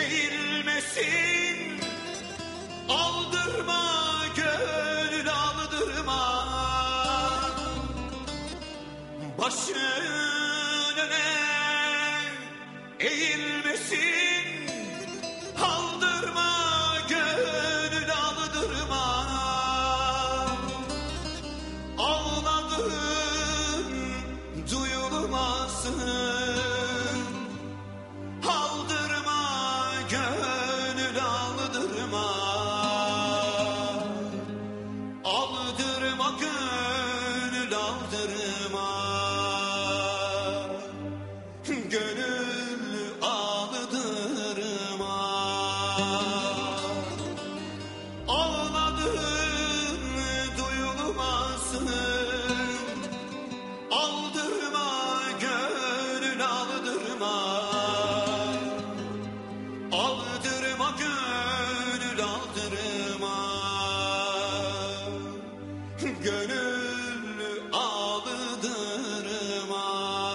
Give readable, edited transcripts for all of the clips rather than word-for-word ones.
eğilmesin. Aldırma gönül aldırma, başın öne eğilmesin. Aldırma gönül aldırma, ağladığın duyulmasın. Aldırma gönül aldırma, aldırma gönül aldırma, gönül aldırma. Ağladığın duyulmasın. Aldırma gönül aldırma, aldırma gönül aldırma, gönül aldırma.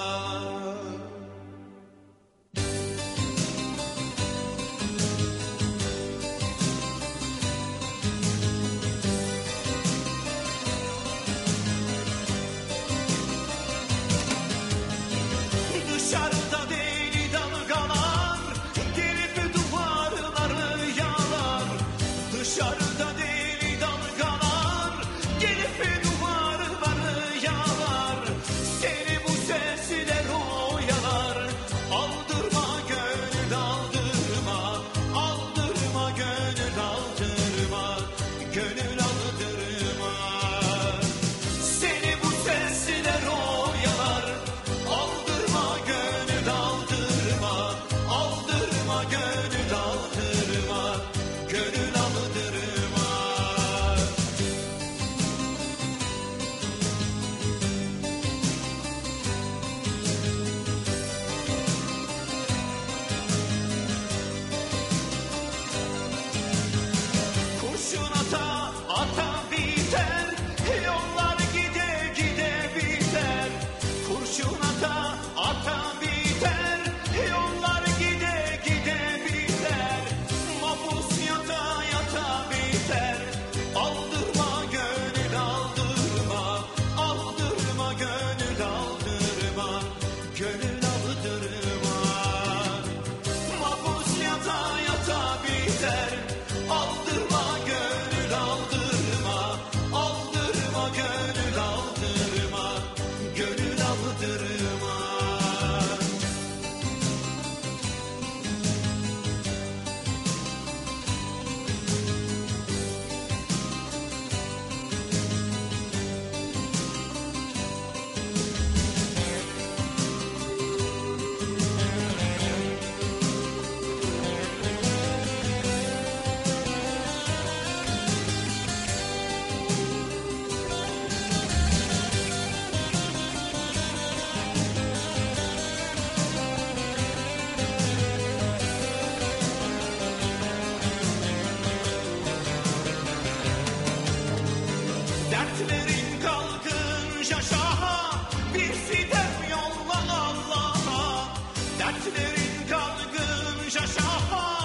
Dışarıda deli dalgalar gelip duvarları yalar. Dışarıda deli dalgalar gelip duvarları yalar. Seni bu sesler oyalar. Aldırma gönül aldırma, aldırma gönül aldırma, gönül aldırma. Seni bu sesler oyalar. Aldırma gönül aldırma, aldırma gönül aldırma, gönül aldırma. Kurşun ata ata biter, yollar gide gide biter. Kurşun ata ata biter, yollar gide gide biter. Mahpus yata yata biter. Aldırma gönül aldırma, aldırma gönül aldırma, gönül aldırma. Mahpus yata yata biter. Aldırma gönül aldırma, aldırma gönül aldırma, gönül aldırma. Dertlerin kalkınca şaha, bir sitem yolla Allah'a. Dertlerin kalkınca şaha,